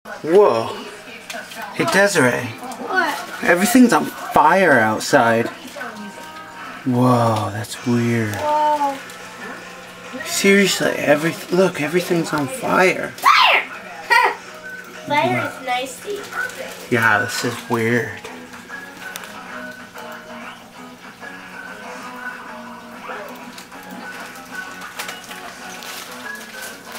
Whoa. Hey Desiree. What? Everything's on fire outside. Whoa, that's weird. Whoa. Seriously, look, everything's on fire. Fire! Fire is nasty. Yeah, this is weird.